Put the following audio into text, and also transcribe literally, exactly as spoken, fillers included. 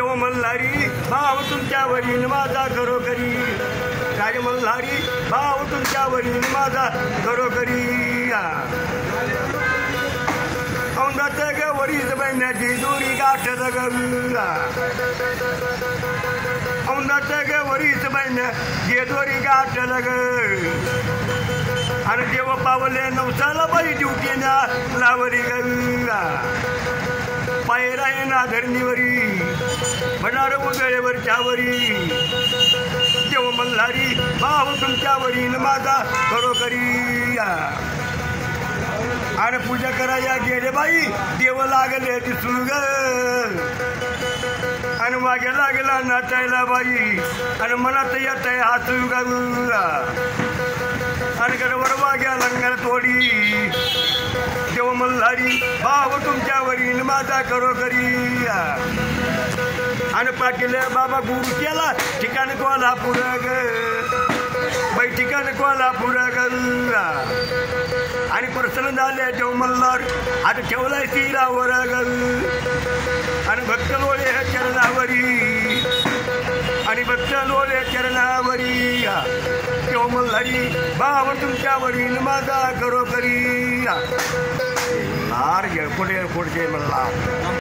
देव मल्हारी भाव तुमच्या वरील माझा घरोघरी राज मल्हारी भाव तुमच्या वरील माझा घरोघरी औंधात ग वरील बहिण्याची दोरी गाठत गवीरा औंधात ग वरील बहिण्या जे दोरी गाठल ग आणि देव पावले नवसाला बाई ड्युटीना लावरी गवीरा पायरा येना धरणीवरी भंडार उजळेवरच्या वरी देव मल्हारी भाव तुमच्या वरील माझा घरोघरी आणि पूजा कराया गेले बाई देव लागले दिसून ग आणि मागे लागला नाचायला बाई आणि मनात येत आहे हात गा आणि गडवर वाग्या लंगर तोडी देव मल्हारी भाव तुमच्या वरील माझा घरोघरी आणि पाटील बाबा गुरु केला ठिकाण कोल्हापूर ग बाई ठिकाण कोल्हापूर ग आणि प्रसन्न झाले देव मल्हार आता ठेवलाय शिरावर ग आणि भक्त लोळे चरणावरी आणि भक्त लोळे चरणावरी देव मल्हारी भाव तुमच्या वरील माझा घरोघरी लार पुढे पुढचे मल्हार